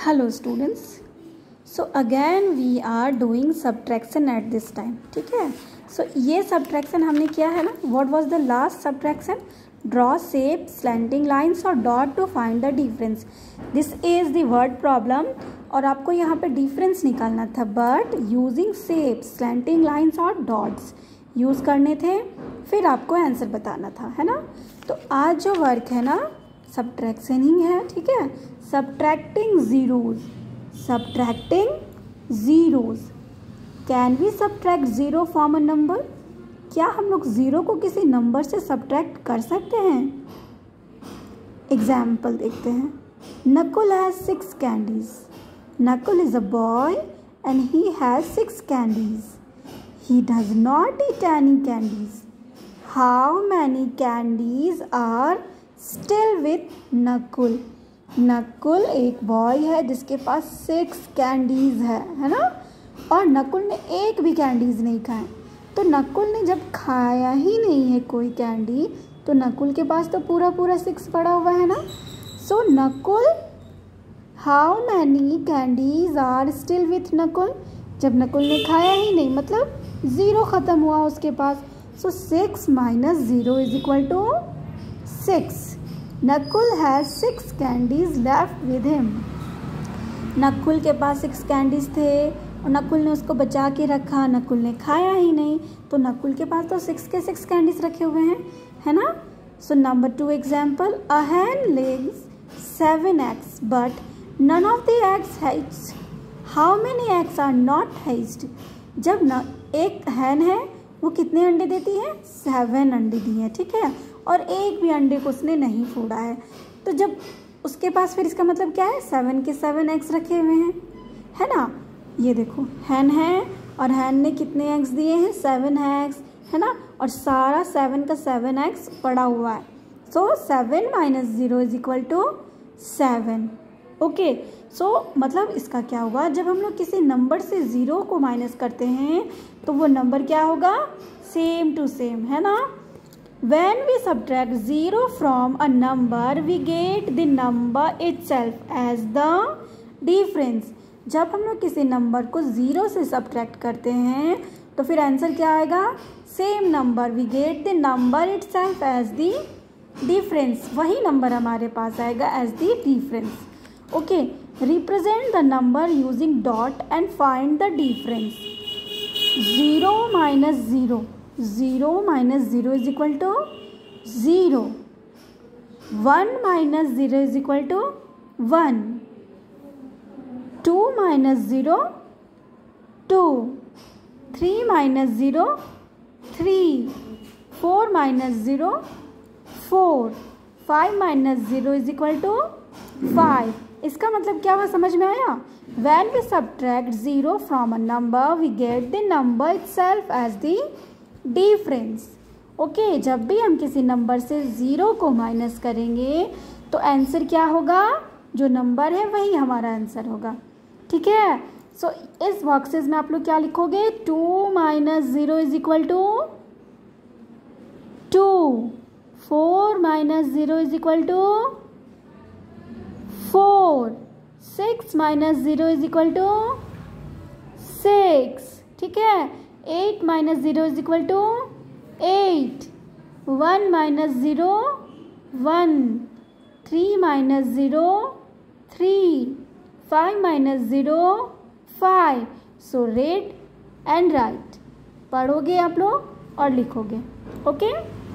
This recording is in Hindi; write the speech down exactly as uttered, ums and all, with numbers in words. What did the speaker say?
Hello students. So again we are doing subtraction at this time. ठीक है. So ये subtraction हमने किया है ना. What was the last subtraction? Draw shape, slanting lines और dot to find the difference. This is the word problem. और आपको यहाँ पे difference निकालना था. But using shapes, slanting lines और dots यूज़ करने थे. फिर आपको आंसर बताना था, है ना. तो आज जो वर्क है ना सब्ट्रैक्शन ही है. ठीक है. Subtracting zeros. Subtracting zeros. Can we subtract zero from a number? क्या हम लोग ज़ीरो को किसी नंबर से सब्ट्रैक्ट कर सकते हैं? एग्जाम्पल देखते हैं. Nakul has six candies. Nakul is a boy and he has six candies. He does not eat any candies. How many candies are still with Nakul? Nakul एक बॉय है जिसके पास सिक्स कैंडीज़ है है ना. और नकुल ने एक भी कैंडीज़ नहीं खाए. तो नकुल ने जब खाया ही नहीं है कोई कैंडी तो नकुल के पास तो पूरा पूरा सिक्स पड़ा हुआ है ना. So Nakul, how many candies are still with Nakul? जब नकुल ने खाया ही नहीं मतलब ज़ीरो ख़त्म हुआ उसके पास. So six minus zero is equal to six. Nakul has six candies left with him. Nakul के पास सिक्स कैंडीज थे और नकुल ने उसको बचा के रखा. नकुल ने खाया ही नहीं तो नकुल के पास तो सिक्स के सिक्स कैंडीज रखे हुए हैं, है ना. So number two example. A hen legs seven eggs but none of the eggs hatched. How many eggs are not hatched? जब न एक हैन है वो कितने अंडे देती है? सेवन अंडे दी है. ठीक है. और एक भी अंडे को उसने नहीं फोड़ा है. तो जब उसके पास फिर इसका मतलब क्या है? सेवन के सेवन एग्स रखे हुए हैं, है ना. ये देखो हैन है और हैन ने कितने एग्स दिए हैं? सेवन एग्स, है ना. और सारा सेवन का सेवन एग्स पड़ा हुआ है. So seven minus zero is equal to seven. Okay. So मतलब इसका क्या हुआ? जब हम लोग किसी नंबर से ज़ीरो को माइनस करते हैं तो वो नंबर क्या होगा? सेम टू सेम, है ना. When we subtract zero from a number, we get the number itself as the difference. जब हम लोग किसी नंबर को ज़ीरो से सब्ट्रैक्ट करते हैं तो फिर आंसर क्या आएगा? Same number. We get the number itself as the difference. वही नंबर हमारे पास आएगा as the difference. Okay. Represent the number using dot and find the difference. Zero minus zero. Zero minus zero is equal to zero. One minus zero is equal to one. Two minus zero two. Three minus zero three. Four minus zero four. Five minus zero is equal to five. इसका मतलब क्या हुआ? समझ में आया? When we subtract zero from a number, we get the number itself as the difference. Okay okay, जब भी हम किसी नंबर से ज़ीरो को माइनस करेंगे तो आंसर क्या होगा? जो नंबर है वही हमारा आंसर होगा. ठीक है. सो so, इस बॉक्सेस में आप लोग क्या लिखोगे? Two minus zero is equal to two. Four minus zero is equal to four. Six minus zero is equal to six. ठीक है. Eight minus zero is equal to eight. One minus zero one. Three minus zero three. Five minus zero five. So read and write. पढ़ोगे आप लोग और लिखोगे. ओके.